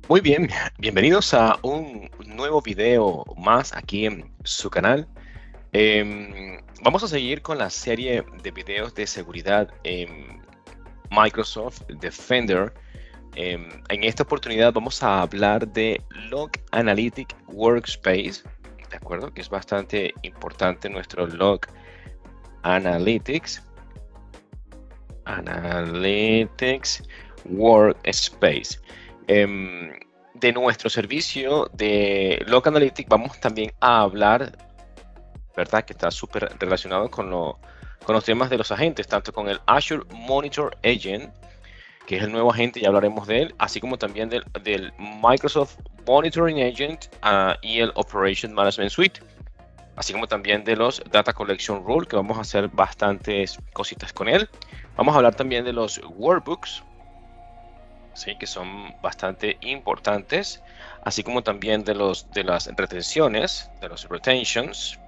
Muy bien, bienvenidos a un nuevo video más aquí en su canal. Vamos a seguir con la serie de videos de seguridad en Microsoft Defender. En esta oportunidad vamos a hablar de Log Analytic Workspace, ¿de acuerdo? Que es bastante importante nuestro Log Analytics Workspace. De nuestro servicio de Log Analytics vamos también a hablar, ¿verdad? Que está súper relacionado con los temas de los agentes, tanto con el Azure Monitor Agent, que es el nuevo agente, ya hablaremos de él, así como también del Microsoft Monitoring Agent y el Operation Management Suite, así como también de los Data Collection Rule, que vamos a hacer bastantes cositas con él. Vamos a hablar también de los Workbooks, ¿sí? Que son bastante importantes, así como también de las retenciones, de los retentions,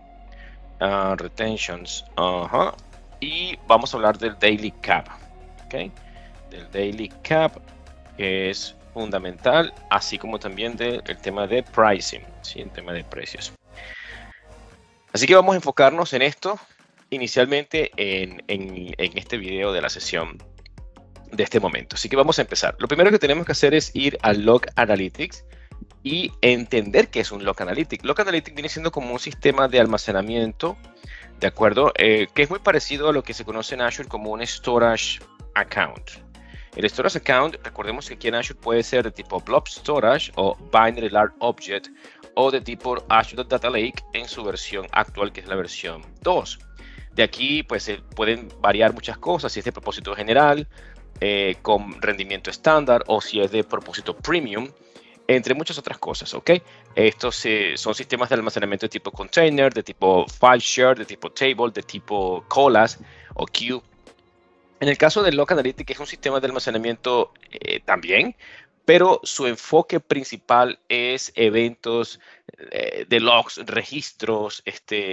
y vamos a hablar del Daily Cap, ¿okay? Del Daily Cap, que es fundamental, así como también del tema de pricing, ¿sí? El tema de precios. Así que vamos a enfocarnos en esto inicialmente en este video de la sesión de este momento. Así que vamos a empezar. Lo primero que tenemos que hacer es ir al Log Analytics y entender qué es un Log Analytics. Log Analytics viene siendo como un sistema de almacenamiento, ¿de acuerdo? Que es muy parecido a lo que se conoce en Azure como un Storage Account. El Storage Account, recordemos que aquí en Azure puede ser de tipo Blob Storage o Binary Large Object o de tipo Azure Data Lake en su versión actual, que es la versión 2. De aquí pues pueden variar muchas cosas, si es de propósito general, con rendimiento estándar o si es de propósito premium, entre muchas otras cosas, ¿ok? Estos son sistemas de almacenamiento de tipo container, de tipo file share, de tipo table, de tipo colas o queue. En el caso de Log Analytics es un sistema de almacenamiento también, pero su enfoque principal es eventos de logs, registros,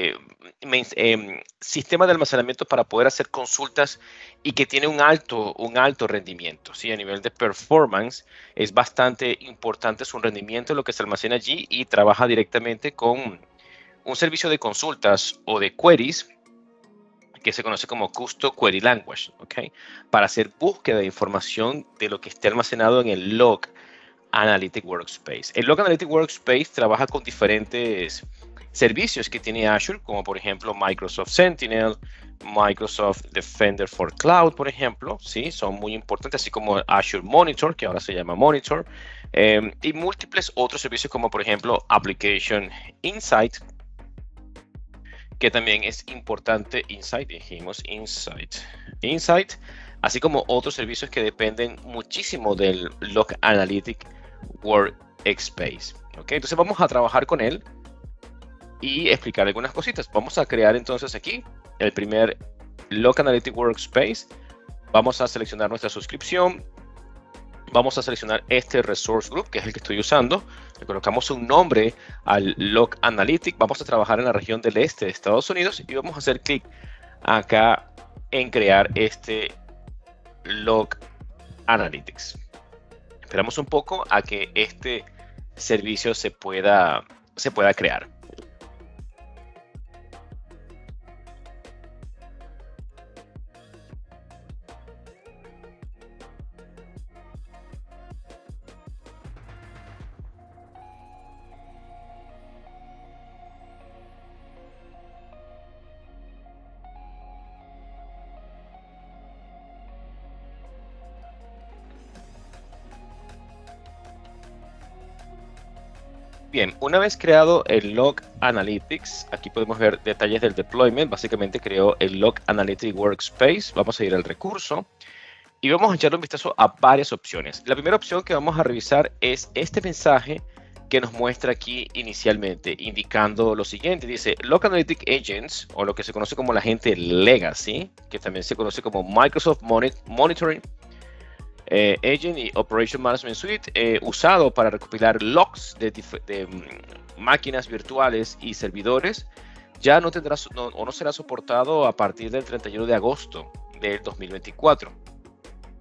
sistema de almacenamiento para poder hacer consultas y que tiene un alto rendimiento, ¿sí? A nivel de performance es bastante importante su rendimiento, lo que se almacena allí, y trabaja directamente con un servicio de consultas o de queries que se conoce como Custom Query Language, ¿ok? Para hacer búsqueda de información de lo que esté almacenado en el Log Analytic Workspace. El Log Analytic Workspace trabaja con diferentes servicios que tiene Azure, como por ejemplo Microsoft Sentinel, Microsoft Defender for Cloud, por ejemplo, ¿sí? Son muy importantes, así como Azure Monitor, que ahora se llama Monitor, y múltiples otros servicios como por ejemplo Application Insight, que también es importante. Insight, así como otros servicios que dependen muchísimo del Log Analytic Workspace. ¿Ok? Entonces vamos a trabajar con él y explicar algunas cositas. Vamos a crear entonces aquí el primer Log Analytic Workspace. Vamos a seleccionar nuestra suscripción. Vamos a seleccionar este Resource Group, que es el que estoy usando. Le colocamos un nombre al Log Analytics. Vamos a trabajar en la región del este de Estados Unidos y vamos a hacer clic acá en crear este Log Analytics. Esperamos un poco a que este servicio se pueda crear. Bien, una vez creado el Log Analytics, aquí podemos ver detalles del deployment. Básicamente creó el Log Analytics Workspace. Vamos a ir al recurso y vamos a echarle un vistazo a varias opciones. La primera opción que vamos a revisar es este mensaje que nos muestra aquí inicialmente, indicando lo siguiente. Dice Log Analytic Agents, o lo que se conoce como la agente Legacy, que también se conoce como Microsoft Monitoring Agent y Operation Management Suite, usado para recopilar logs de máquinas virtuales y servidores, ya no tendrá o no será soportado a partir del 31 de agosto del 2024.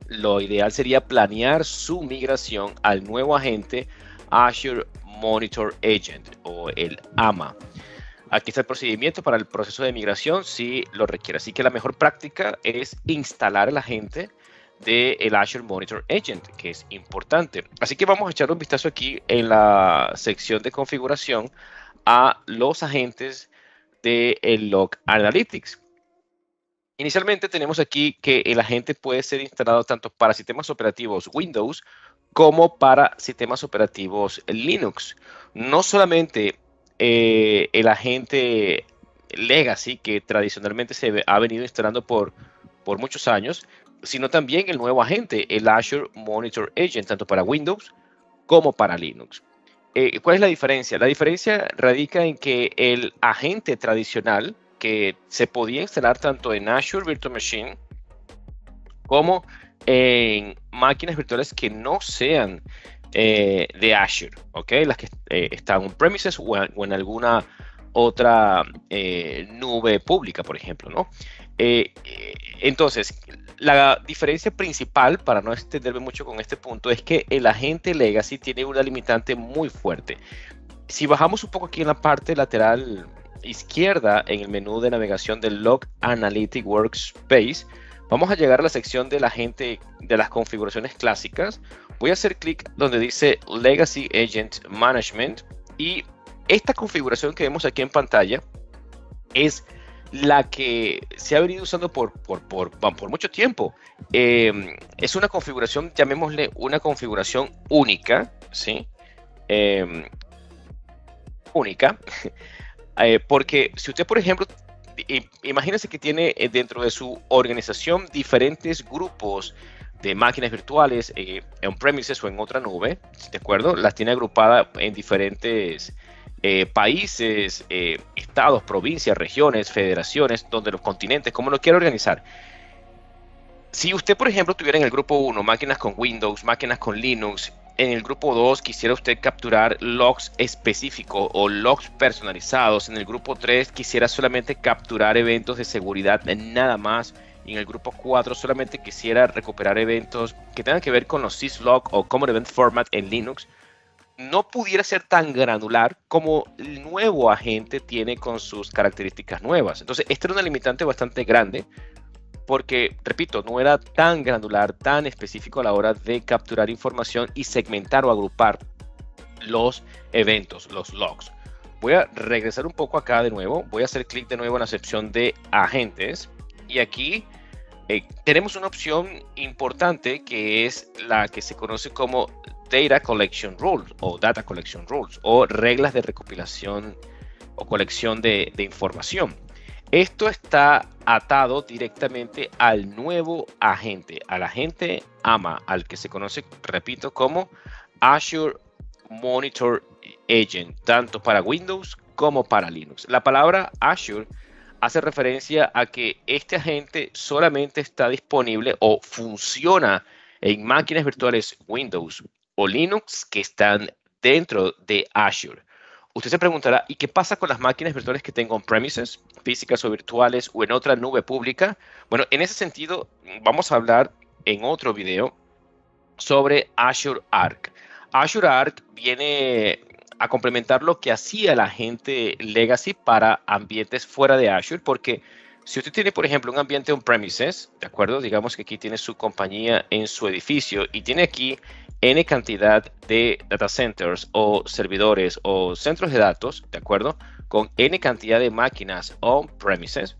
lo ideal sería planear su migración al nuevo agente Azure Monitor Agent o el AMA. Aquí está el procedimiento para el proceso de migración si lo requiere. Así que la mejor práctica es instalar el agente del Azure Monitor Agent, que es importante. Así que vamos a echar un vistazo aquí en la sección de configuración a los agentes del Log Analytics. Inicialmente tenemos aquí que el agente puede ser instalado tanto para sistemas operativos Windows como para sistemas operativos Linux. No solamente el agente Legacy, que tradicionalmente se ha venido instalando por muchos años, sino también el nuevo agente, el Azure Monitor Agent, tanto para Windows como para Linux. ¿Cuál es la diferencia? La diferencia radica en que el agente tradicional, que se podía instalar tanto en Azure Virtual Machine como en máquinas virtuales que no sean de Azure, ¿ok? Las que están on-premises o en alguna otra nube pública, por ejemplo, ¿no? Entonces, la diferencia principal, para no extenderme mucho con este punto, es que el agente Legacy tiene una limitante muy fuerte. Si bajamos un poco aquí en la parte lateral izquierda, en el menú de navegación del Log Analytics Workspace, vamos a llegar a la sección del agente de las configuraciones clásicas. Voy a hacer clic donde dice Legacy Agent Management y esta configuración que vemos aquí en pantalla es la que se ha venido usando por mucho tiempo. Es una configuración, llamémosle una configuración única, ¿sí? Única, porque si usted, por ejemplo, imagínese que tiene dentro de su organización diferentes grupos de máquinas virtuales on-premises o en otra nube, ¿de acuerdo? Las tiene agrupadas en diferentes países, estados, provincias, regiones, federaciones, donde los continentes, como lo quiera organizar. Si usted, por ejemplo, tuviera en el grupo 1 máquinas con Windows, máquinas con Linux, en el grupo 2 quisiera usted capturar logs específicos o logs personalizados, en el grupo 3 quisiera solamente capturar eventos de seguridad, nada más, y en el grupo 4 solamente quisiera recuperar eventos que tengan que ver con los syslog o Common Event Format en Linux, no pudiera ser tan granular como el nuevo agente tiene con sus características nuevas. Entonces, esta era una limitante bastante grande porque, repito, no era tan granular, tan específico a la hora de capturar información y segmentar o agrupar los eventos, los logs. Voy a regresar un poco acá de nuevo. Voy a hacer clic de nuevo en la sección de agentes y aquí tenemos una opción importante que es la que se conoce como Data Collection Rules o Data Collection Rules o reglas de recopilación o colección de información. Esto está atado directamente al nuevo agente, al agente AMA, al que se conoce, repito, como Azure Monitor Agent, tanto para Windows como para Linux. La palabra Azure hace referencia a que este agente solamente está disponible o funciona en máquinas virtuales Windows o Linux que están dentro de Azure. Usted se preguntará, ¿y qué pasa con las máquinas virtuales que tengo on-premises, físicas o virtuales o en otra nube pública? Bueno, en ese sentido, vamos a hablar en otro video sobre Azure Arc. Azure Arc viene a complementar lo que hacía el agente Legacy para ambientes fuera de Azure, porque si usted tiene, por ejemplo, un ambiente on-premises, ¿de acuerdo? Digamos que aquí tiene su compañía en su edificio y tiene aquí N cantidad de data centers o servidores o centros de datos, ¿de acuerdo? Con N cantidad de máquinas on-premises,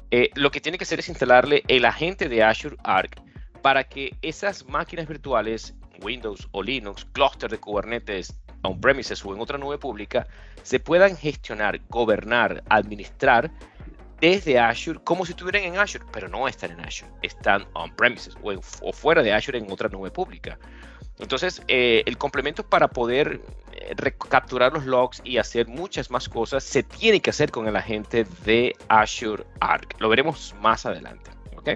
lo que tiene que hacer es instalarle el agente de Azure Arc para que esas máquinas virtuales, Windows o Linux, clúster de Kubernetes, on-premises o en otra nube pública, se puedan gestionar, gobernar, administrar desde Azure como si estuvieran en Azure, pero no están en Azure, están on-premises o fuera de Azure en otra nube pública. Entonces, el complemento para poder capturar los logs y hacer muchas más cosas se tiene que hacer con el agente de Azure Arc. Lo veremos más adelante, ¿ok?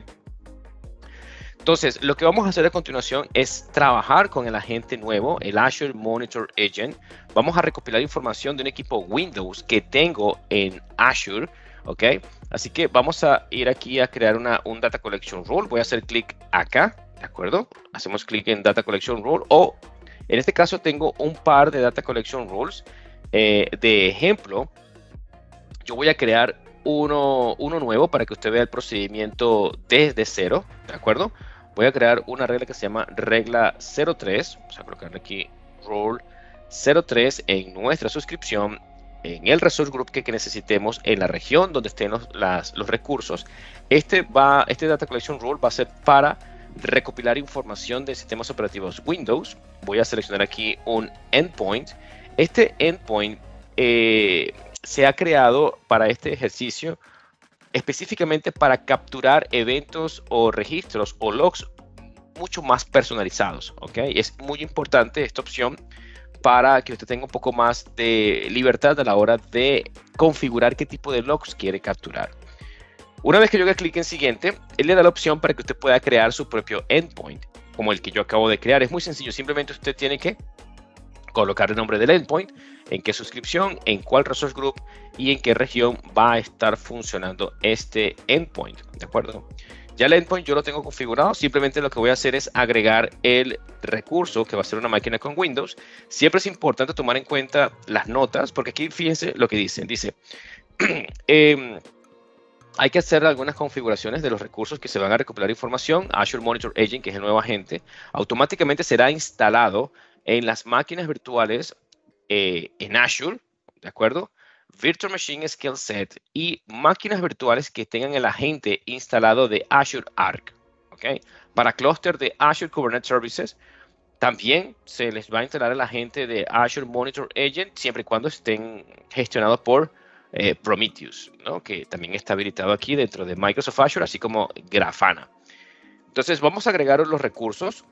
Entonces, lo que vamos a hacer a continuación es trabajar con el agente nuevo, el Azure Monitor Agent. Vamos a recopilar información de un equipo Windows que tengo en Azure, ¿ok? Así que vamos a ir aquí a crear un Data Collection Rule. Voy a hacer clic acá, ¿de acuerdo? Hacemos clic en Data Collection Rule o en este caso tengo un par de Data Collection Rules. De ejemplo, yo voy a crear uno nuevo para que usted vea el procedimiento desde cero, ¿de acuerdo? Voy a crear una regla que se llama regla 03. Vamos a colocarle aquí Rule 03 en nuestra suscripción, en el resource group que necesitemos, en la región donde estén los recursos. Este Data Collection Rule va a ser para recopilar información de sistemas operativos Windows. Voy a seleccionar aquí un endpoint. Este endpoint se ha creado para este ejercicio específicamente para capturar eventos o registros o logs mucho más personalizados, ¿ok? Es muy importante esta opción para que usted tenga un poco más de libertad a la hora de configurar qué tipo de logs quiere capturar. Una vez que yo haga clic en siguiente, él le da la opción para que usted pueda crear su propio endpoint, como el que yo acabo de crear. Es muy sencillo, simplemente usted tiene que colocar el nombre del endpoint, en qué suscripción, en cuál resource group y en qué región va a estar funcionando este endpoint, ¿de acuerdo? Ya el endpoint yo lo tengo configurado, simplemente lo que voy a hacer es agregar el recurso que va a ser una máquina con Windows. Siempre es importante tomar en cuenta las notas, porque aquí fíjense lo que dice, hay que hacer algunas configuraciones de los recursos que se van a recopilar información. Azure Monitor Agent, que es el nuevo agente, automáticamente será instalado en las máquinas virtuales en Azure, ¿de acuerdo? Virtual Machine Skill Set y máquinas virtuales que tengan el agente instalado de Azure Arc, ¿ok? Para clúster de Azure Kubernetes Services, también se les va a instalar el agente de Azure Monitor Agent siempre y cuando estén gestionados por Prometheus, ¿no? Que también está habilitado aquí dentro de Microsoft Azure, así como Grafana. Entonces vamos a agregar los recursos.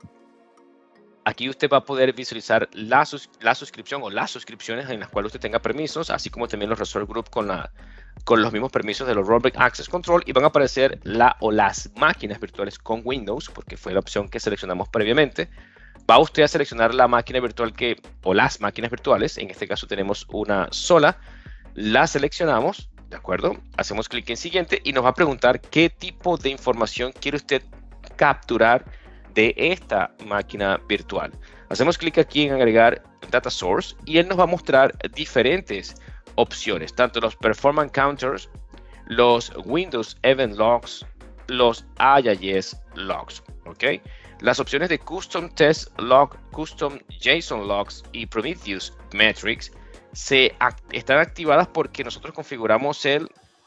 Aquí usted va a poder visualizar la suscripción o las suscripciones en las cuales usted tenga permisos, así como también los resource group con los mismos permisos de los Rollback Access Control, y van a aparecer las máquinas virtuales con Windows, porque fue la opción que seleccionamos previamente. Va usted a seleccionar la máquina virtual o las máquinas virtuales, en este caso tenemos una sola, la seleccionamos, ¿de acuerdo? Hacemos clic en siguiente y nos va a preguntar qué tipo de información quiere usted capturar de esta máquina virtual. Hacemos clic aquí en agregar Data Source y él nos va a mostrar diferentes opciones, tanto los Performance Counters, los Windows Event Logs, los IIS Logs, ¿ok? Las opciones de Custom Test Log, Custom JSON Logs y Prometheus Metrics están activadas porque nosotros configuramos el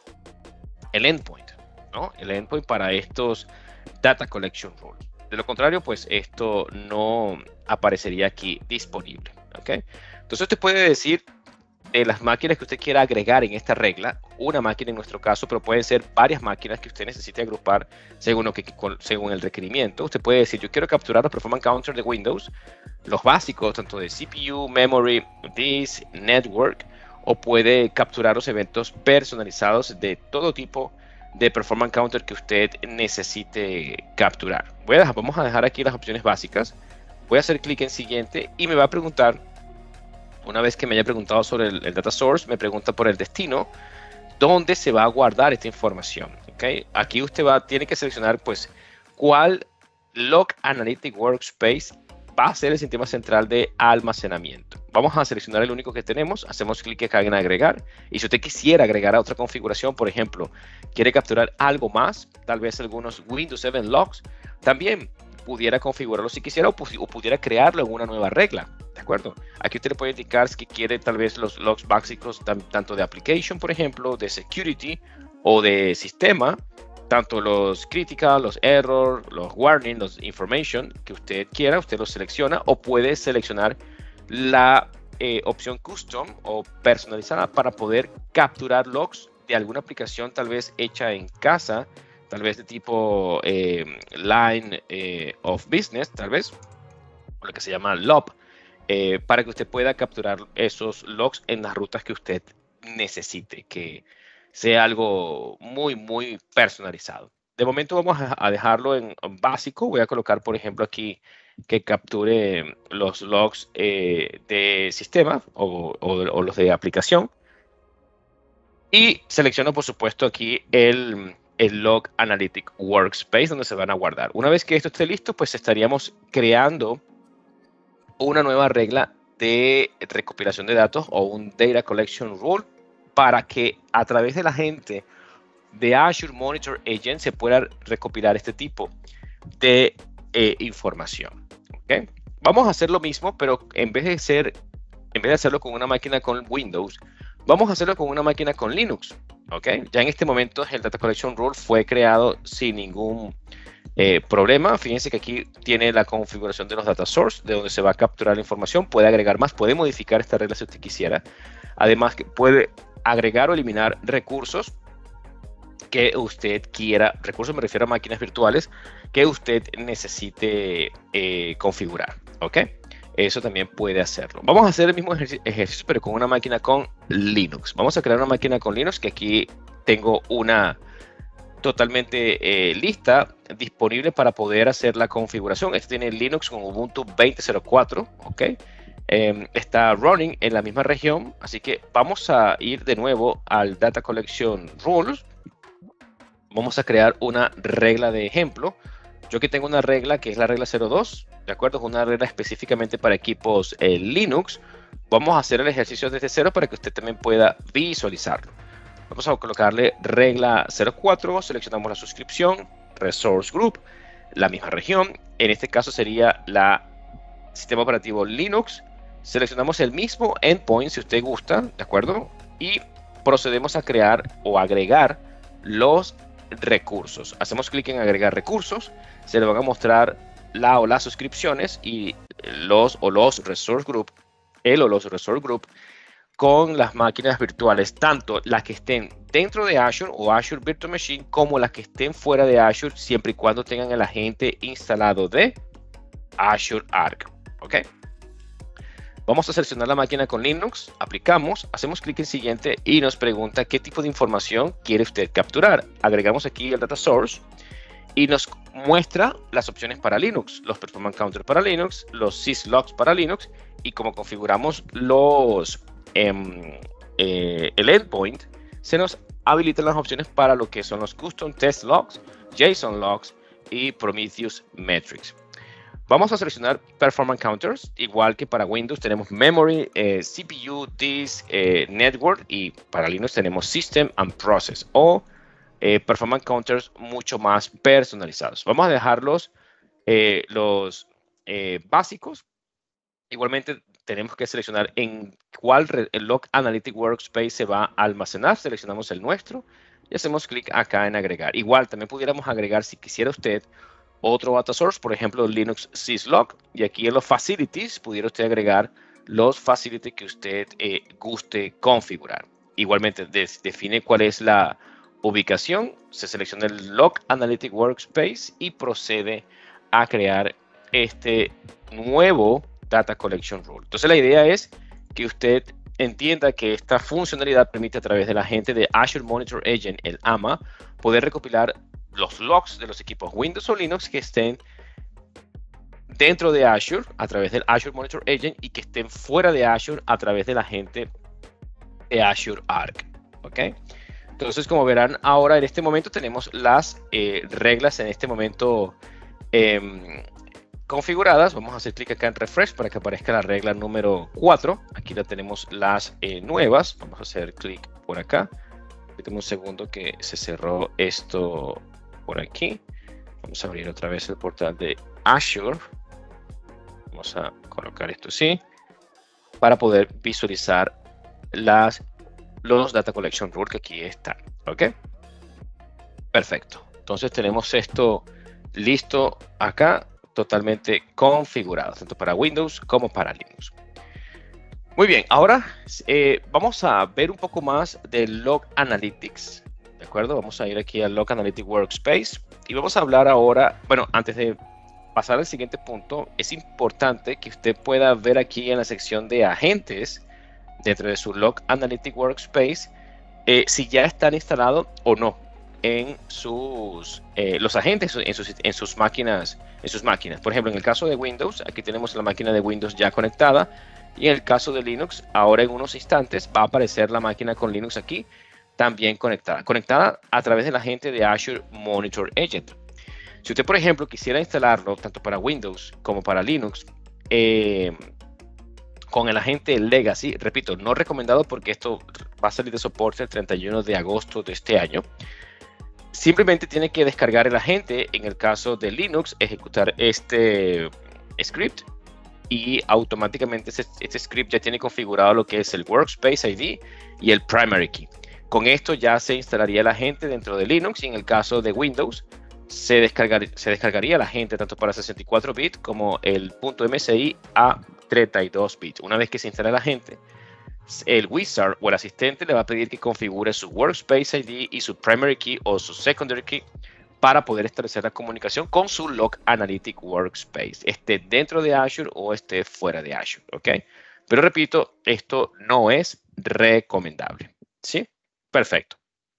endpoint, ¿no? El endpoint para estos Data Collection Rules. De lo contrario, pues esto no aparecería aquí disponible, ¿ok? Entonces usted puede decir las máquinas que usted quiera agregar en esta regla, una máquina en nuestro caso, pero pueden ser varias máquinas que usted necesite agrupar según el requerimiento. Usted puede decir, yo quiero capturar los performance counters de Windows, los básicos, tanto de CPU, memory, disk, network, o puede capturar los eventos personalizados de todo tipo de performance counter que usted necesite capturar. Vamos a dejar aquí las opciones básicas. Voy a hacer clic en siguiente y me va a preguntar, una vez que me haya preguntado sobre el data source, me pregunta por el destino, dónde se va a guardar esta información, ¿okay? Aquí usted tiene que seleccionar pues cuál Log Analytic Workspace va a ser el sistema central de almacenamiento. Vamos a seleccionar el único que tenemos, hacemos clic acá en agregar, y si usted quisiera agregar a otra configuración, por ejemplo, quiere capturar algo más, tal vez algunos Windows Event Logs, también pudiera configurarlo si quisiera o pudiera crearlo en una nueva regla, ¿de acuerdo? Aquí usted le puede indicar si quiere tal vez los logs básicos tanto de application, por ejemplo, de security o de sistema, tanto los critical, los error, los warning, los information que usted quiera, usted los selecciona o puede seleccionar la opción custom o personalizada para poder capturar logs de alguna aplicación tal vez hecha en casa, tal vez de tipo line of business, tal vez, o lo que se llama LOB, para que usted pueda capturar esos logs en las rutas que usted necesite, que sea algo muy, muy personalizado. De momento vamos a dejarlo en básico. Voy a colocar, por ejemplo, aquí que capture los logs de sistema o los de aplicación. Y selecciono, por supuesto, aquí el el Log Analytic Workspace donde se van a guardar. Una vez que esto esté listo, pues estaríamos creando una nueva regla de recopilación de datos o un Data Collection Rule para que a través de la gente de Azure Monitor Agent se pueda recopilar este tipo de información. ¿Okay? Vamos a hacer lo mismo, pero en vez de hacerlo con una máquina con Windows, vamos a hacerlo con una máquina con Linux. ¿Okay? Ya en este momento el Data Collection Rule fue creado sin ningún problema. Fíjense que aquí tiene la configuración de los data source, de donde se va a capturar la información. Puede agregar más, puede modificar esta regla si usted quisiera. Además, que puede agregar o eliminar recursos que usted quiera. Recursos me refiero a máquinas virtuales que usted necesite configurar. ¿Ok? Eso también puede hacerlo. Vamos a hacer el mismo ejercicio, pero con una máquina con Linux. Vamos a crear una máquina con Linux, que aquí tengo una totalmente lista, disponible para poder hacer la configuración. Este tiene Linux con Ubuntu 20.04, ¿ok? Está running en la misma región, así que vamos a ir de nuevo al Data Collection Rules. Vamos a crear una regla de ejemplo. Yo aquí tengo una regla que es la regla 02, ¿de acuerdo? Es una regla específicamente para equipos Linux. Vamos a hacer el ejercicio desde cero para que usted también pueda visualizarlo. Vamos a colocarle regla 04, seleccionamos la suscripción, Resource Group, la misma región. En este caso sería la sistema operativo Linux. Seleccionamos el mismo endpoint si usted gusta, ¿de acuerdo? Y procedemos a crear o agregar los recursos. Hacemos clic en agregar recursos, se le van a mostrar la o las suscripciones y los Resource Group, los Resource Group con las máquinas virtuales, tanto las que estén dentro de Azure o Azure Virtual Machine como las que estén fuera de Azure, siempre y cuando tengan el agente instalado de Azure Arc. ¿Ok? Vamos a seleccionar la máquina con Linux, aplicamos, hacemos clic en siguiente y nos pregunta qué tipo de información quiere usted capturar. Agregamos aquí el Data Source y nos muestra las opciones para Linux, los Performance Counter para Linux, los syslogs para Linux, y como configuramos el endpoint, se nos habilitan las opciones para lo que son los Custom Test Logs, JSON Logs y Prometheus Metrics. Vamos a seleccionar Performance Counters, igual que para Windows tenemos Memory, CPU, Disk, Network, y para Linux tenemos System and Process, o Performance Counters mucho más personalizados. Vamos a dejarlos los básicos. Igualmente tenemos que seleccionar en cuál el Log Analytic Workspace se va a almacenar. Seleccionamos el nuestro y hacemos clic acá en agregar. Igual también pudiéramos agregar, si quisiera usted, otro data source, por ejemplo Linux syslog, y aquí en los facilities pudiera usted agregar los facilities que usted guste configurar. Igualmente define cuál es la ubicación, se selecciona el Log Analytic Workspace y procede a crear este nuevo Data Collection Rule. Entonces la idea es que usted entienda que esta funcionalidad permite, a través de la gente de Azure Monitor Agent, el AMA, poder recopilar los logs de los equipos Windows o Linux que estén dentro de Azure a través del Azure Monitor Agent y que estén fuera de Azure a través de la gente de Azure Arc. ¿Ok? Entonces, como verán, ahora en este momento tenemos las reglas en este momento configuradas. Vamos a hacer clic acá en Refresh para que aparezca la regla número 4. Aquí la tenemos las nuevas. Vamos a hacer clic por acá. Tengo un segundo que se cerró esto por aquí. Vamos a abrir otra vez el portal de Azure. Vamos a colocar esto así para poder visualizar los Data Collection Rules que aquí están. ¿Ok? Perfecto. Entonces tenemos esto listo acá, totalmente configurado, tanto para Windows como para Linux. Muy bien, ahora vamos a ver un poco más del Log Analytics. ¿De acuerdo? Vamos a ir aquí al Log Analytic Workspace y vamos a hablar ahora, bueno, antes de pasar al siguiente punto, es importante que usted pueda ver aquí en la sección de agentes, dentro de su Log Analytic Workspace, si ya están instalados o no en los agentes en sus máquinas. Por ejemplo, en el caso de Windows, aquí tenemos la máquina de Windows ya conectada, y en el caso de Linux, ahora en unos instantes va a aparecer la máquina con Linux aquí. también conectada a través de la gente de Azure Monitor Agent. Si usted, por ejemplo, quisiera instalarlo tanto para Windows como para Linux, con el agente Legacy, repito, no recomendado porque esto va a salir de soporte el 31 de agosto de este año. Simplemente tiene que descargar el agente, en el caso de Linux, ejecutar este script y automáticamente este script ya tiene configurado lo que es el Workspace ID y el Primary Key. Con esto ya se instalaría el agente dentro de Linux y en el caso de Windows se descargaría el agente tanto para 64 bits como el .msi a 32 bits. Una vez que se instala el agente, el wizard o el asistente le va a pedir que configure su Workspace ID y su Primary Key o su Secondary Key para poder establecer la comunicación con su Log Analytic Workspace, esté dentro de Azure o esté fuera de Azure, ¿ok? Pero repito, esto no es recomendable, ¿sí? Perfecto.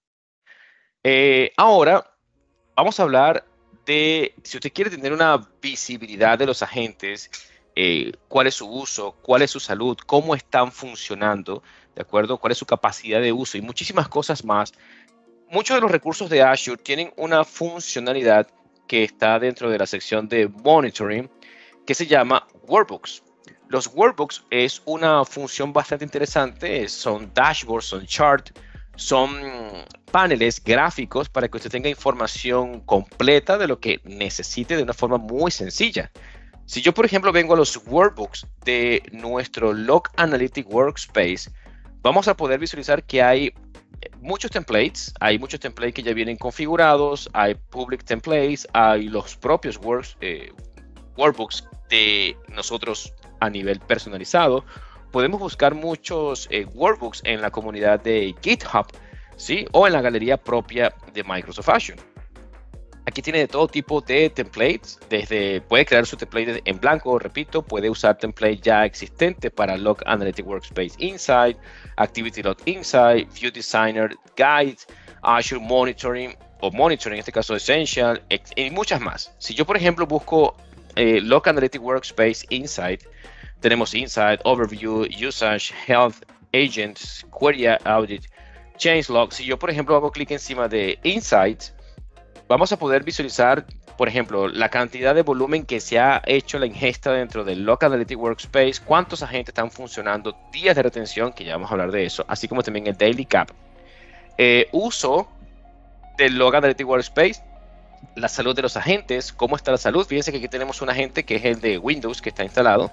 Ahora vamos a hablar de, si usted quiere tener una visibilidad de los agentes, cuál es su uso, cuál es su salud, cómo están funcionando, ¿de acuerdo? Cuál es su capacidad de uso y muchísimas cosas más. Muchos de los recursos de Azure tienen una funcionalidad que está dentro de la sección de Monitoring que se llama Workbooks. Los Workbooks es una función bastante interesante, son dashboards, son charts, son paneles gráficos para que usted tenga información completa de lo que necesite de una forma muy sencilla. Si yo, por ejemplo, vengo a los workbooks de nuestro Log Analytic Workspace, vamos a poder visualizar que hay muchos templates que ya vienen configurados, hay public templates, hay los propios workbooks de nosotros a nivel personalizado. Podemos buscar muchos workbooks en la comunidad de GitHub, ¿sí? O en la galería propia de Microsoft Azure. Aquí tiene de todo tipo de templates, puede crear su template en blanco, repito, puede usar template ya existente para Log Analytic Workspace Insight, Activity Log Insight, View Designer, Guide, Azure Monitoring, o Monitoring en este caso Essential, y muchas más. Si yo, por ejemplo, busco Log Analytic Workspace Insight, tenemos Insight, Overview, Usage, Health, Agents, Query Audit, Changelog. Si yo, por ejemplo, hago clic encima de Insights, vamos a poder visualizar, por ejemplo, la cantidad de volumen que se ha hecho la ingesta dentro del Log Analytic Workspace, cuántos agentes están funcionando, días de retención, que ya vamos a hablar de eso, así como también el Daily Cap. Uso del Log Analytic Workspace, la salud de los agentes, cómo está la salud. Fíjense que aquí tenemos un agente que es el de Windows que está instalado.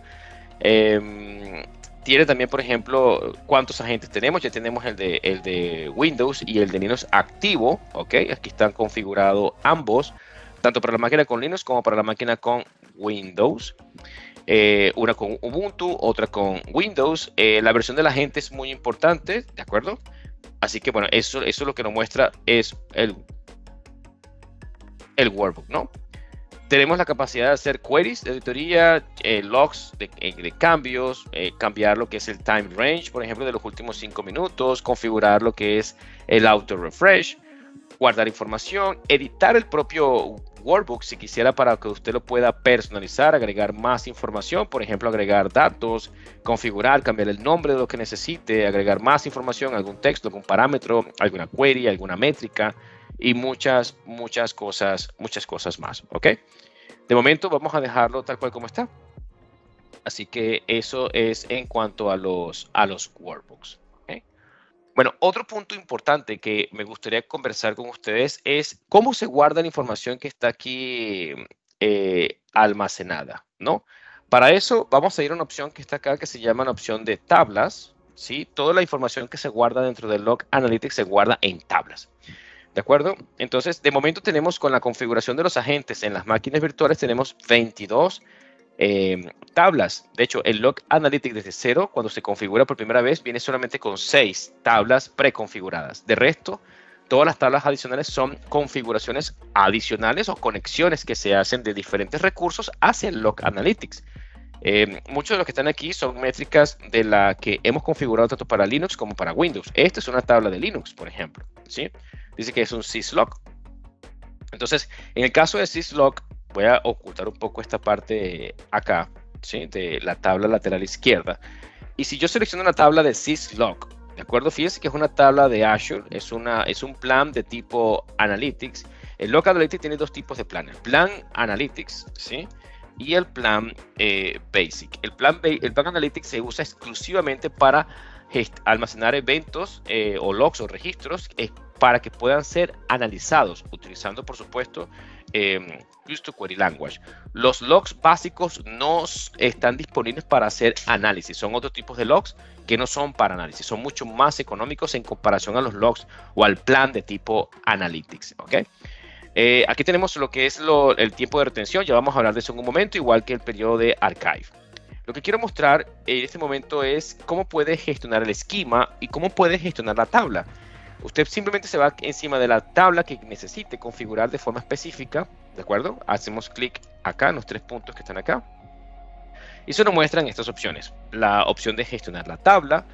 Tiene también, por ejemplo, cuántos agentes tenemos. Ya tenemos el de Windows y el de Linux activo. Ok, aquí están configurados ambos, tanto para la máquina con Linux como para la máquina con Windows. Una con Ubuntu, otra con Windows. La versión del agente es muy importante, ¿de acuerdo? Así que bueno, eso lo que nos muestra es el workbook, ¿no? Tenemos la capacidad de hacer queries de auditoría, logs de cambios, cambiar lo que es el time range, por ejemplo, de los últimos 5 minutos, configurar lo que es el auto refresh, guardar información, editar el propio workbook si quisiera para que usted lo pueda personalizar, agregar más información, por ejemplo, agregar datos, configurar, cambiar el nombre de lo que necesite, agregar más información, algún texto, algún parámetro, alguna query, alguna métrica y muchas cosas más, ¿ok? De momento vamos a dejarlo tal cual como está. Así que eso es en cuanto a los workbooks. ¿Okay? Bueno, otro punto importante que me gustaría conversar con ustedes es cómo se guarda la información que está aquí almacenada, ¿no? Para eso vamos a ir a una opción que está acá que se llama la opción de tablas, ¿sí? Toda la información que se guarda dentro del Log Analytics se guarda en tablas. ¿De acuerdo? Entonces, de momento tenemos con la configuración de los agentes en las máquinas virtuales, tenemos 22 tablas. De hecho, el Log Analytics desde cero, cuando se configura por primera vez, viene solamente con 6 tablas preconfiguradas. De resto, todas las tablas adicionales son configuraciones adicionales o conexiones que se hacen de diferentes recursos hacia el Log Analytics. Muchos de los que están aquí son métricas de la que hemos configurado tanto para Linux como para Windows. Esta es una tabla de Linux, por ejemplo, ¿sí? Dice que es un syslog. Entonces, en el caso de syslog, voy a ocultar un poco esta parte acá, ¿sí? De la tabla lateral izquierda. Y si yo selecciono la tabla de syslog, ¿De acuerdo? Fíjense que es una tabla de Azure, es un plan de tipo Analytics. El Log Analytics tiene dos tipos de planes. Plan Analytics, ¿sí? Y el plan Basic. El plan Analytics se usa exclusivamente para almacenar eventos o logs o registros para que puedan ser analizados, utilizando, por supuesto, Custom Query Language. Los logs básicos no están disponibles para hacer análisis. Son otros tipos de logs que no son para análisis. Son mucho más económicos en comparación a los logs o al plan de tipo Analytics. ¿Okay? Aquí tenemos lo que es el tiempo de retención. Ya vamos a hablar de eso en un momento, igual que el periodo de archive. Lo que quiero mostrar en este momento es cómo puede gestionar el esquema y cómo puede gestionar la tabla. Usted simplemente se va encima de la tabla que necesite configurar de forma específica, ¿de acuerdo? Hacemos clic acá en los tres puntos que están acá. Y se nos muestran estas opciones. La opción de gestionar la tabla,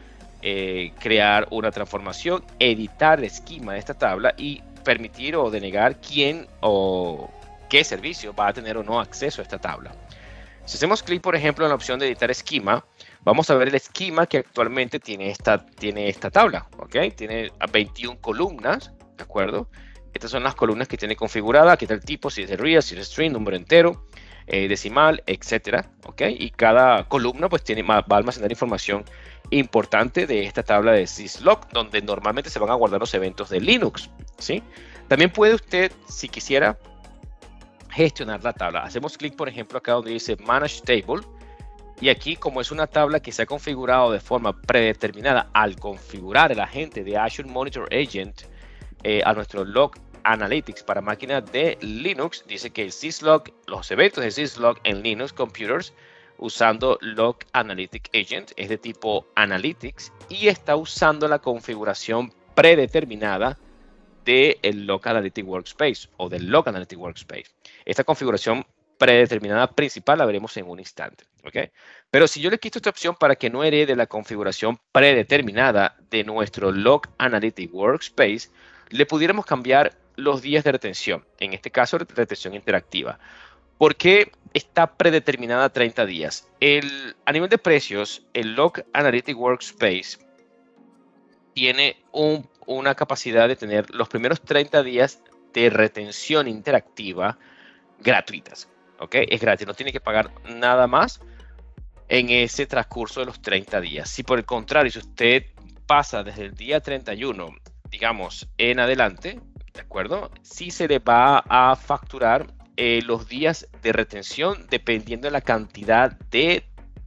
crear una transformación, editar el esquema de esta tabla y permitir o denegar quién o qué servicio va a tener o no acceso a esta tabla. Si hacemos clic, por ejemplo, en la opción de editar esquema, vamos a ver el esquema que actualmente tiene esta tabla, ¿ok? Tiene 21 columnas, ¿de acuerdo? Estas son las columnas que tiene configurada. Aquí está el tipo, si es de real, si es string, número entero, decimal, etcétera, ¿ok? Y cada columna pues va a almacenar información importante de esta tabla de syslog, donde normalmente se van a guardar los eventos de Linux, ¿sí? También puede usted, si quisiera, gestionar la tabla. Hacemos clic, por ejemplo, acá donde dice Manage Table. Y aquí, como es una tabla que se ha configurado de forma predeterminada al configurar el agente de Azure Monitor Agent a nuestro Log Analytics para máquinas de Linux, dice que el syslog, los eventos de syslog en Linux computers usando Log Analytic Agent es de tipo Analytics y está usando la configuración predeterminada del Log Analytic Workspace o del Log Analytic Workspace. Esta configuración predeterminada principal la veremos en un instante, ¿ok? Pero si yo le quito esta opción para que no herede la configuración predeterminada de nuestro Log Analytic Workspace, le pudiéramos cambiar los días de retención, en este caso retención interactiva. ¿Por qué está predeterminada a 30 días? A nivel de precios, el Log Analytic Workspace tiene una capacidad de tener los primeros 30 días de retención interactiva gratuitas, ¿ok? Es gratis, no tiene que pagar nada más en ese transcurso de los 30 días. Si por el contrario, si usted pasa desde el día 31, digamos, en adelante, ¿de acuerdo? Sí se le va a facturar los días de retención dependiendo de la cantidad de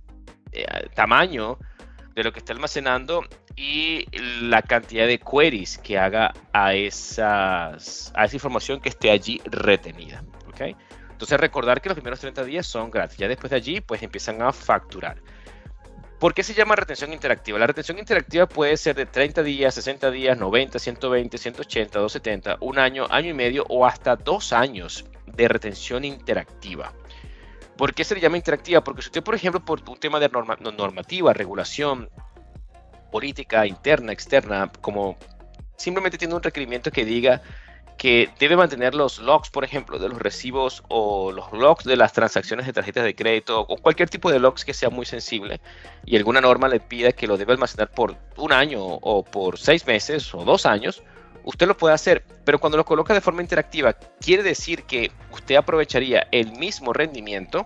tamaño de lo que está almacenando y la cantidad de queries que haga a esa información que esté allí retenida, ¿ok? Entonces recordar que los primeros 30 días son gratis, ya después de allí pues empiezan a facturar. ¿Por qué se llama retención interactiva? La retención interactiva puede ser de 30 días, 60 días, 90, 120, 180, 270, un año, año y medio o hasta 2 años de retención interactiva. ¿Por qué se le llama interactiva? Porque si usted, por ejemplo, por un tema de normativa, regulación, política interna, externa, como simplemente tiene un requerimiento que diga que debe mantener los logs, por ejemplo, de los recibos o los logs de las transacciones de tarjetas de crédito o cualquier tipo de logs que sea muy sensible y alguna norma le pida que lo debe almacenar por un año o por 6 meses o 2 años, usted lo puede hacer, pero cuando lo coloca de forma interactiva, quiere decir que usted aprovecharía el mismo rendimiento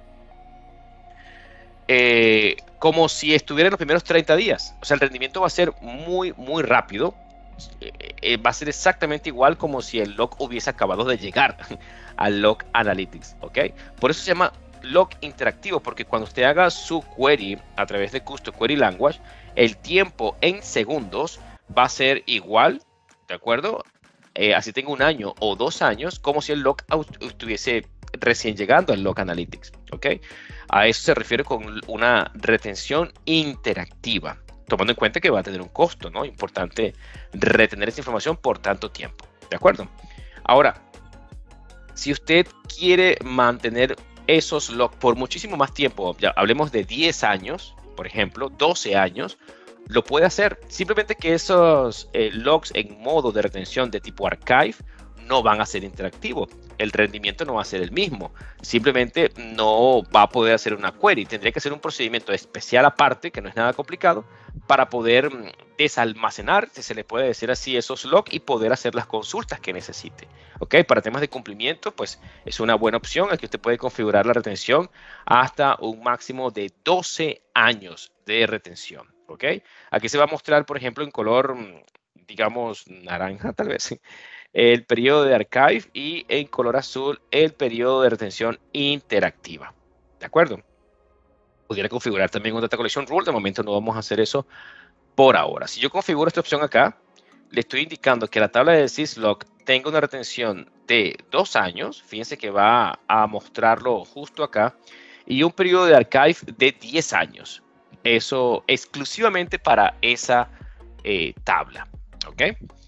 como si estuviera en los primeros 30 días. O sea, el rendimiento va a ser muy, muy rápido. Va a ser exactamente igual como si el log hubiese acabado de llegar al Log Analytics, ¿ok? Por eso se llama log interactivo, porque cuando usted haga su query a través de Custom Query Language, el tiempo en segundos va a ser igual, ¿de acuerdo? Así tenga un año o 2 años, como si el log estuviese recién llegando al Log Analytics, ¿ok? A eso se refiere con una retención interactiva, tomando en cuenta que va a tener un costo, ¿no? Importante retener esa información por tanto tiempo, ¿de acuerdo? Ahora, si usted quiere mantener esos logs por muchísimo más tiempo, ya hablemos de 10 años, por ejemplo, 12 años, lo puede hacer. Simplemente que esos logs en modo de retención de tipo archive no van a ser interactivos. El rendimiento no va a ser el mismo. Simplemente no va a poder hacer una query. Tendría que ser un procedimiento especial aparte, que no es nada complicado, para poder desalmacenar, si se le puede decir así, esos logs y poder hacer las consultas que necesite. ¿Ok? Para temas de cumplimiento, pues es una buena opción. Aquí usted puede configurar la retención hasta un máximo de 12 años de retención. ¿Ok? Aquí se va a mostrar, por ejemplo, en color, digamos, naranja tal vez, el periodo de archive y en color azul el periodo de retención interactiva. ¿De acuerdo? Pudiera configurar también un Data Collection Rule. De momento no vamos a hacer eso por ahora. Si yo configuro esta opción acá, le estoy indicando que la tabla de syslog tenga una retención de 2 años. Fíjense que va a mostrarlo justo acá. Y un periodo de archive de 10 años. Eso exclusivamente para esa tabla. ¿Ok?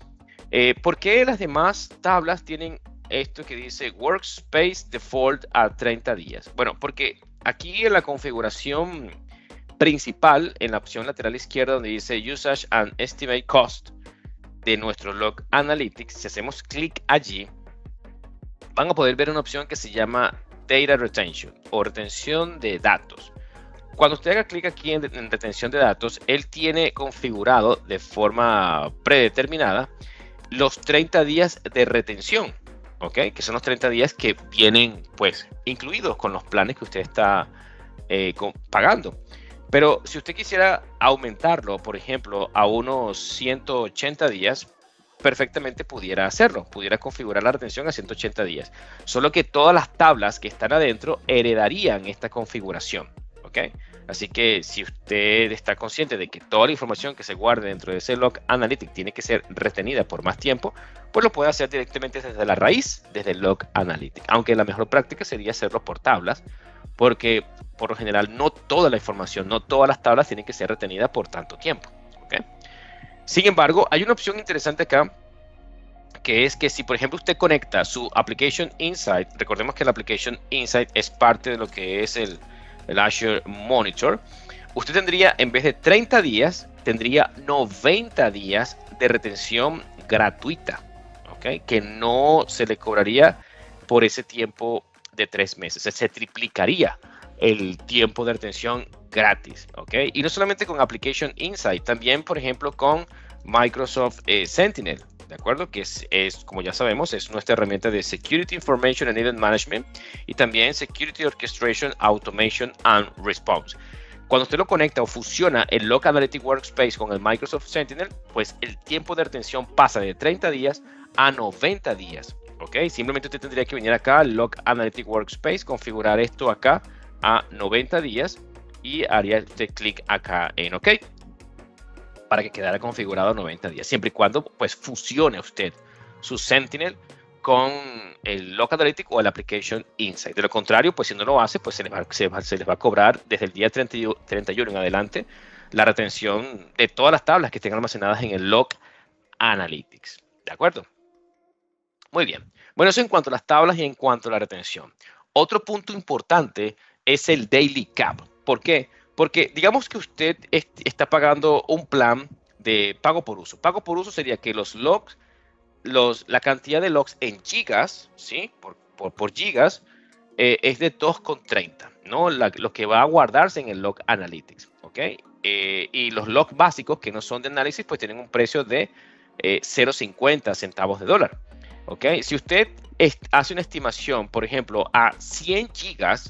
¿Por qué las demás tablas tienen esto que dice Workspace Default a 30 días? Bueno, porque aquí en la configuración principal, en la opción lateral izquierda donde dice Usage and Estimate Cost de nuestro Log Analytics, si hacemos clic allí, van a poder ver una opción que se llama Data Retention o retención de datos. Cuando usted haga clic aquí en retención de datos, él tiene configurado de forma predeterminada los 30 días de retención, ¿ok? Que son los 30 días que vienen, pues, incluidos con los planes que usted está pagando. Pero si usted quisiera aumentarlo, por ejemplo, a unos 180 días, perfectamente pudiera hacerlo. Pudiera configurar la retención a 180 días. Solo que todas las tablas que están adentro heredarían esta configuración, ¿ok? Así que si usted está consciente de que toda la información que se guarde dentro de ese Log Analytics tiene que ser retenida por más tiempo, pues lo puede hacer directamente desde la raíz, desde el Log Analytics. Aunque la mejor práctica sería hacerlo por tablas, porque por lo general no toda la información, no todas las tablas tienen que ser retenidas por tanto tiempo. ¿Okay? Sin embargo, hay una opción interesante acá, que es que si por ejemplo usted conecta su Application Insight, recordemos que el Application Insight es parte de lo que es el Azure Monitor, usted tendría, en vez de 30 días, tendría 90 días de retención gratuita, ¿ok? Que no se le cobraría por ese tiempo de 3 meses. Se triplicaría el tiempo de retención gratis, ¿ok? Y no solamente con Application Insight, también, por ejemplo, con Microsoft Sentinel, ¿de acuerdo? Que es, como ya sabemos, es nuestra herramienta de Security Information and Event Management y también Security Orchestration, Automation and Response. Cuando usted lo conecta o fusiona el Log Analytics Workspace con el Microsoft Sentinel, pues el tiempo de retención pasa de 30 días a 90 días, ¿ok? Simplemente usted tendría que venir acá al Log Analytics Workspace, configurar esto acá a 90 días y haría usted clic acá en OK para que quedara configurado a 90 días, siempre y cuando pues fusione usted su Sentinel con el Log Analytics o el Application Insight. De lo contrario, pues si no lo hace, pues se les va a cobrar desde el día 31 en adelante la retención de todas las tablas que estén almacenadas en el Log Analytics. ¿De acuerdo? Muy bien. Bueno, eso en cuanto a las tablas y en cuanto a la retención. Otro punto importante es el Daily Cap. ¿Por qué? Porque digamos que usted está pagando un plan de pago por uso. Pago por uso sería que los logs, la cantidad de logs en gigas, ¿sí? Por gigas, es de 2,30, ¿no? Lo que va a guardarse en el Log Analytics, ¿ok? Y los logs básicos, que no son de análisis, pues tienen un precio de 0,50 centavos de dólar, ¿ok? Si usted hace una estimación, por ejemplo, a 100 gigas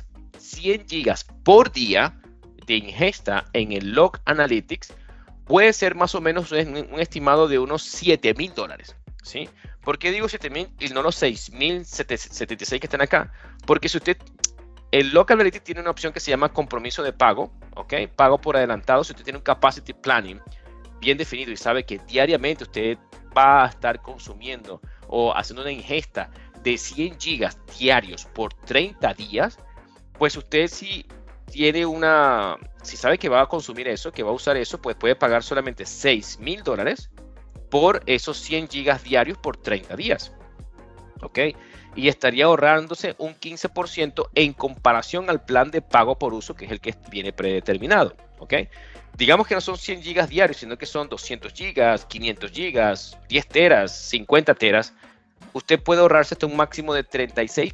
por día de ingesta en el Log Analytics, puede ser más o menos un estimado de unos $7,000, ¿sí? ¿Por qué digo 7,000 y no los 6,076 que están acá? Porque si usted, el Log Analytics tiene una opción que se llama compromiso de pago, ¿ok? Pago por adelantado. Si usted tiene un Capacity Planning bien definido y sabe que diariamente usted va a estar consumiendo o haciendo una ingesta de 100 gigas diarios por 30 días, pues usted si sabe que va a consumir eso, que va a usar eso, pues puede pagar solamente $6,000 por esos 100 gigas diarios por 30 días, ¿ok? Y estaría ahorrándose un 15% en comparación al plan de pago por uso, que es el que viene predeterminado, ¿ok? Digamos que no son 100 gigas diarios, sino que son 200 gigas, 500 gigas, 10 teras, 50 teras. Usted puede ahorrarse hasta un máximo de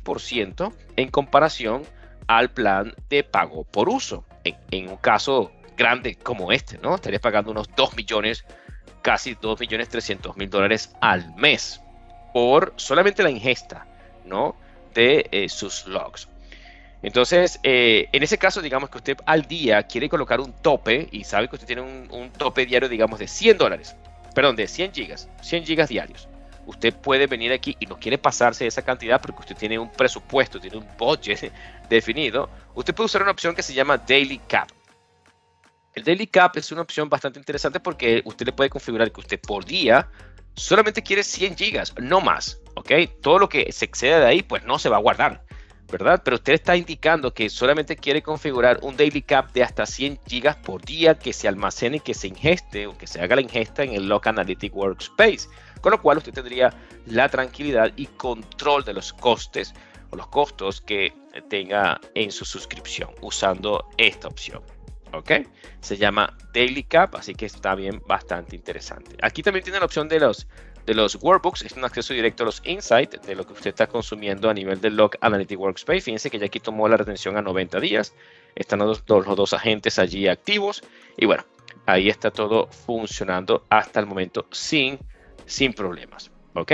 36% en comparación al plan de pago por uso, en un caso grande como este, ¿no? Estarías pagando unos 2 millones, casi 2.300.000 al mes por solamente la ingesta, ¿no? De sus logs. Entonces, en ese caso, digamos que usted al día quiere colocar un tope y sabe que usted tiene un tope diario, digamos, de $100, perdón, de 100 gigas diarios. Usted puede venir aquí y no quiere pasarse esa cantidad porque usted tiene un presupuesto, tiene un budget definido. Usted puede usar una opción que se llama Daily Cap. El Daily Cap es una opción bastante interesante porque usted le puede configurar que usted por día solamente quiere 100 gigas, no más, ¿ok? Todo lo que se exceda de ahí, pues no se va a guardar, ¿verdad? Pero usted está indicando que solamente quiere configurar un Daily Cap de hasta 100 gigas por día que se almacene, que se ingeste o que se haga la ingesta en el Log Analytics Workspace, con lo cual usted tendría la tranquilidad y control de los costes o los costos que tenga en su suscripción usando esta opción. ¿Ok? Se llama Daily Cap, así que está bien, bastante interesante. Aquí también tiene la opción de los workbooks, es un acceso directo a los insights de lo que usted está consumiendo a nivel del Log Analytics Workspace. Fíjense que ya aquí tomó la retención a 90 días. Están los dos agentes allí activos. Y bueno, ahí está todo funcionando hasta el momento sin problemas. ¿Ok?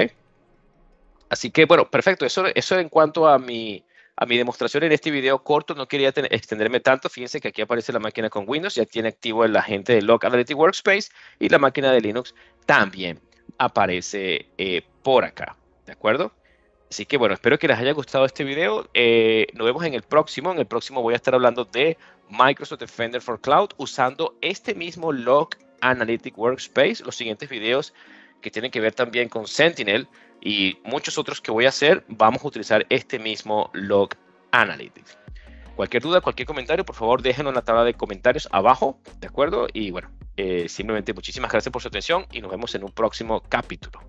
Así que bueno, perfecto. Eso en cuanto a mi demostración en este video corto. No quería extenderme tanto. Fíjense que aquí aparece la máquina con Windows, ya tiene activo el agente de Log Analytics Workspace y la máquina de Linux también aparece por acá, ¿de acuerdo? Así que bueno, espero que les haya gustado este video. Nos vemos en el próximo. En el próximo voy a estar hablando de Microsoft Defender for Cloud usando este mismo Log Analytics Workspace. Los siguientes videos que tienen que ver también con Sentinel y muchos otros que voy a hacer, vamos a utilizar este mismo Log Analytics. Cualquier duda, cualquier comentario, por favor déjenlo en la tabla de comentarios abajo, ¿de acuerdo? Y bueno, simplemente muchísimas gracias por su atención y nos vemos en un próximo capítulo.